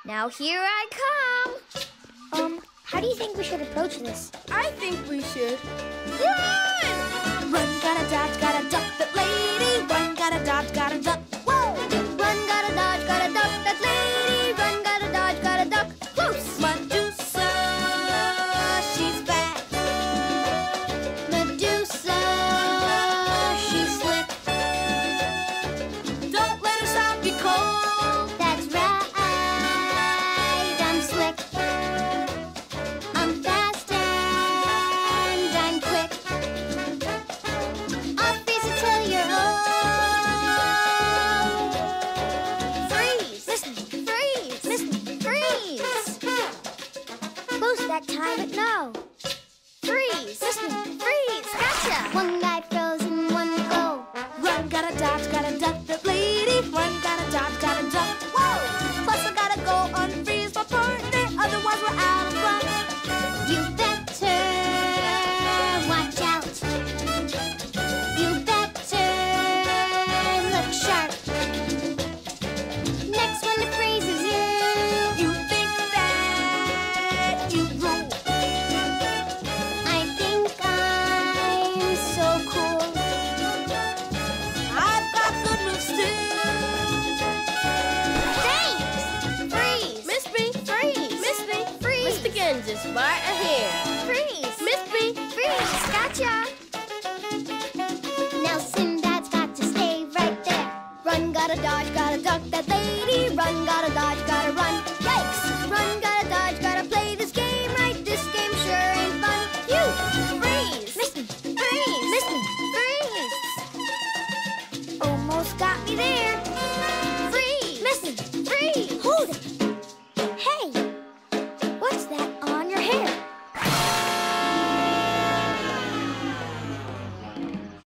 Now here I come. How do you think we should approach this? I think we should run! Run, gotta dodge, gotta duck that lady. Run, gotta dodge, gotta duck. Whoa! Run, gotta dodge, gotta duck that lady. Run, gotta dodge, gotta duck. Close! Medusa, she's back. Medusa, she's slick. Don't let her stop you cold. That's right, I'm slick. I'm fast and I'm quick. I'll face it till you're old. Freeze! Listen, freeze! Listen, freeze! Close that time, but no. Freeze! Listen, freeze! Gotcha! One guy frozen, one to go. Run, gotta dodge, gotta duck that lady. Run, gotta dodge, gotta duck. Whoa! Plus I gotta go unfreeze my partner, otherwise we're out of luck. You better watch out. You better look sharp. Next one to freeze is you. You think that you rule. I think I'm so cool. I've got good moves too. Thanks! Freeze! Miss me, Freeze! miss me, Freeze! Mr. Gins is right ahead.